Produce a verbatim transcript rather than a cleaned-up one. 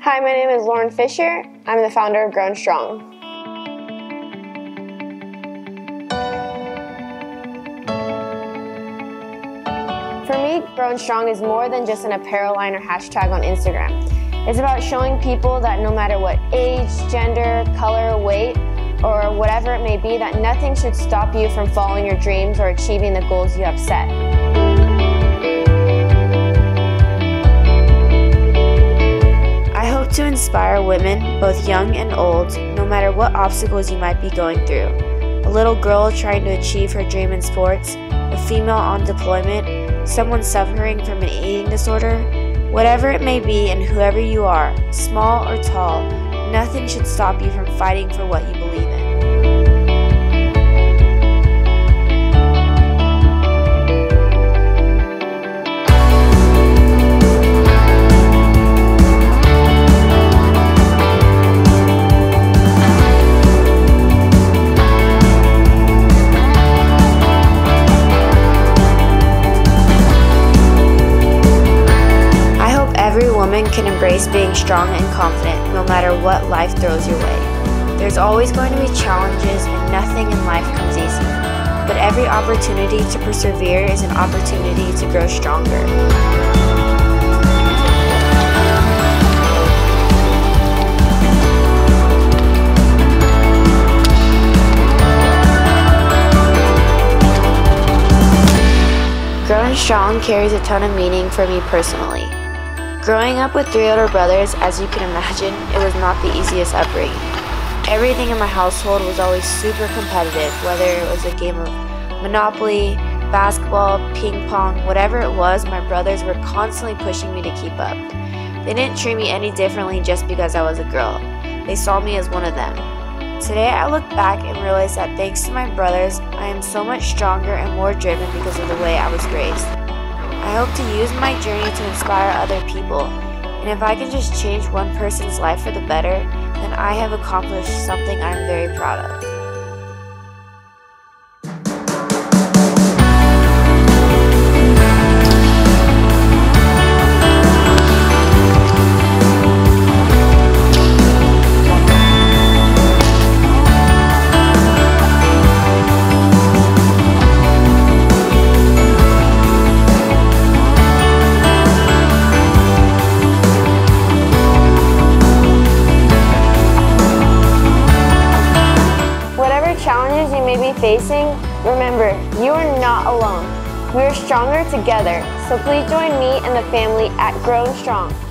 Hi, my name is Lauren Fisher. I'm the founder of Grown Strong. For me, Grown Strong is more than just an apparel line or hashtag on Instagram. It's about showing people that no matter what age, gender, color, weight, or whatever it may be, that nothing should stop you from following your dreams or achieving the goals you have set. I hope to inspire women, both young and old, no matter what obstacles you might be going through. A little girl trying to achieve her dream in sports, a female on deployment, someone suffering from an eating disorder. Whatever it may be and whoever you are, small or tall, nothing should stop you from fighting for what you believe in. Every woman can embrace being strong and confident no matter what life throws your way. There's always going to be challenges and nothing in life comes easy. But every opportunity to persevere is an opportunity to grow stronger. Grown Strong carries a ton of meaning for me personally. Growing up with three older brothers, as you can imagine, it was not the easiest upbringing. Everything in my household was always super competitive, whether it was a game of Monopoly, basketball, ping pong, whatever it was, my brothers were constantly pushing me to keep up. They didn't treat me any differently just because I was a girl. They saw me as one of them. Today I look back and realize that thanks to my brothers, I am so much stronger and more driven because of the way I was raised. I hope to use my journey to inspire other people, and if I can just change one person's life for the better, then I have accomplished something I'm very proud of. Challenges you may be facing, remember, you are not alone. We are stronger together, so please join me and the family at Grown Strong.